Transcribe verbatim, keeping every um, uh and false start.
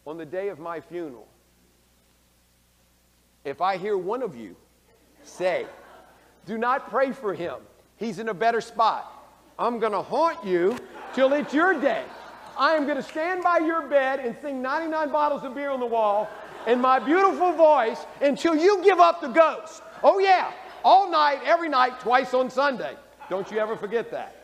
on the day of my funeral, if I hear one of you say, do not pray for him, he's in a better spot, I'm going to haunt you till it's your day. I am going to stand by your bed and sing ninety-nine bottles of beer on the wall in my beautiful voice until you give up the ghost. Oh yeah, all night, every night, twice on Sunday. Don't you ever forget that.